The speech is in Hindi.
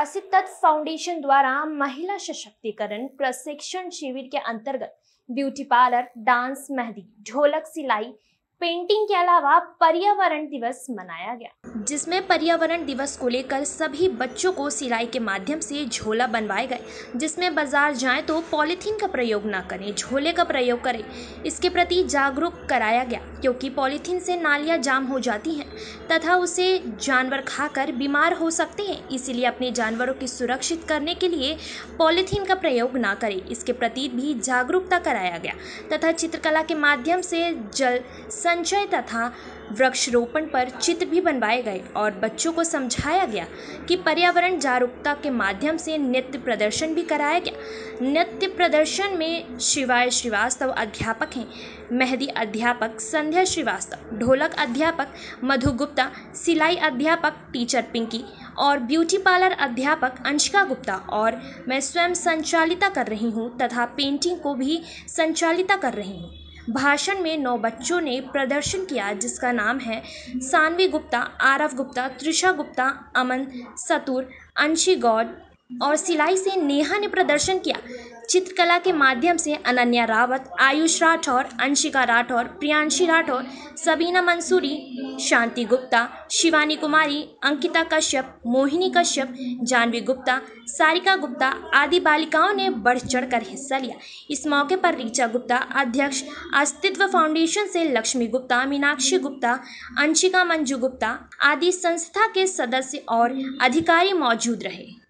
प्रकाशित तत्व फाउंडेशन द्वारा महिला सशक्तिकरण प्रशिक्षण शिविर के अंतर्गत ब्यूटी पार्लर, डांस, मेहंदी, ढोलक, सिलाई, पेंटिंग के अलावा पर्यावरण दिवस मनाया गया, जिसमें पर्यावरण दिवस को लेकर सभी बच्चों को सिलाई के माध्यम से झोला बनवाए गए, जिसमें बाजार जाएं तो पॉलीथीन का प्रयोग ना करें, झोले का प्रयोग करें। इसके प्रति जागरूक कराया गया क्योंकि पॉलीथीन से नालियां जाम हो जाती हैं तथा उसे जानवर खाकर बीमार हो सकते हैं, इसीलिए अपने जानवरों की सुरक्षित करने के लिए पॉलीथीन का प्रयोग ना करें। इसके प्रति भी जागरूकता कराया गया तथा चित्रकला के माध्यम से जल संचय तथा वृक्षारोपण पर चित्र भी बनवाए गए और बच्चों को समझाया गया कि पर्यावरण जागरूकता के माध्यम से नृत्य प्रदर्शन भी कराया गया। नृत्य प्रदर्शन में शिवाय श्रीवास्तव अध्यापक हैं, मेहंदी अध्यापक संध्या श्रीवास्तव, ढोलक अध्यापक मधु गुप्ता, सिलाई अध्यापक टीचर पिंकी और ब्यूटी पार्लर अध्यापक अंशिका गुप्ता और मैं स्वयं संचालिता कर रही हूँ तथा पेंटिंग को भी संचालिता कर रही हूँ। भाषण में 9 बच्चों ने प्रदर्शन किया जिसका नाम है सानवी गुप्ता, आरव गुप्ता, त्रिशा गुप्ता, अमन सतुर, अंशी गौड़ और सिलाई से नेहा ने प्रदर्शन किया। चित्रकला के माध्यम से अनन्या रावत, आयुष राठौर, अंशिका राठौर, प्रियांशी राठौर, सबीना मंसूरी, शांति गुप्ता, शिवानी कुमारी, अंकिता कश्यप, मोहिनी कश्यप, जानवी गुप्ता, सारिका गुप्ता आदि बालिकाओं ने बढ़ चढ़कर हिस्सा लिया। इस मौके पर ऋचा गुप्ता, अध्यक्ष अस्तित्व फाउंडेशन से लक्ष्मी गुप्ता, मीनाक्षी गुप्ता, अंशिका मंजू गुप्ता आदि संस्था के सदस्य और अधिकारी मौजूद रहे।